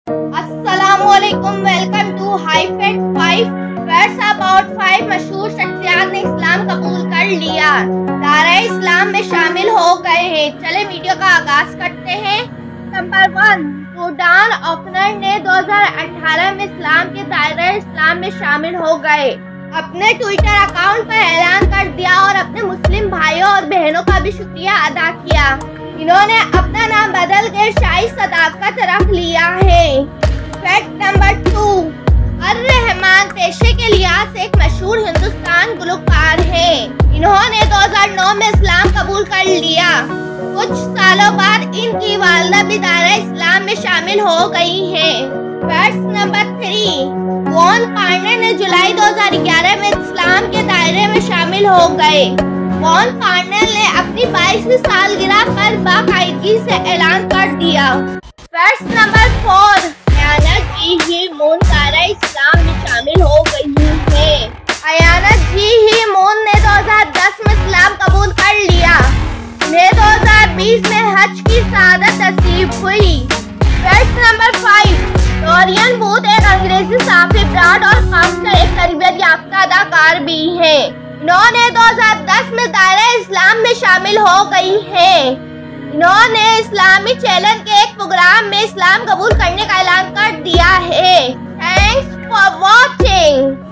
अस्सलामुअलैकुम, welcome to hi fact 5 facts about 5 मशहूर शख्सियात ने इस्लाम कबूल कर लिया, दायरा इस्लाम में शामिल हो गए हैं। चले वीडियो का आगाज करते हैं। नंबर 1, सूडान ओपनर ने 2018 में इस्लाम के दायरा इस्लाम में शामिल हो गए। अपने ट्विटर अकाउंट पर ऐलान कर दिया और अपने मुस्लिम भाइयों और बहनों का भी शुक्रिया अदा किया। इन्होंने अपना नाम बदल कर शाही सदाकत रख लिया है। फैक्ट नंबर 2, अर-रहमान पेशे के लिहाज से एक मशहूर हिंदुस्तान गुलकार है। इन्होंने 2009 में इस्लाम कबूल कर लिया। कुछ सालों बाद इनकी वालिदा भी दायरा इस्लाम में शामिल हो गई हैं। फैक्ट नंबर 3, वॉन पार्टनर ने जुलाई 2011 में इस्लाम के दायरे में शामिल हो गए। वॉन पार्टनर ने अपनी 22वीं सालगिरह पर बाकायदगी से ऐलान कर दिया। फैक्ट नंबर 4, अयाना जी ही मून दायरा इस्लाम में शामिल हो गई है। अयाना जी ही मून ने 2010 में इस्लाम कबूल कर लिया। उन्हें 2020 में हज की सआदत नसीब हुई। फैक्ट नंबर 5, डोरियन बूथ एक अंग्रेजी सहाफ़ी, ब्रॉड और काउंसलर, एक तरबियत याफ्ता अदाकार भी है। इन्होंने 2010 में दायरा इस्लाम में शामिल हो गई है। इन्होंने इस्लामी चैनल के एक प्रोग्राम में इस्लाम कबूल करने का ऐलान कर दिया है। Thanks for watching.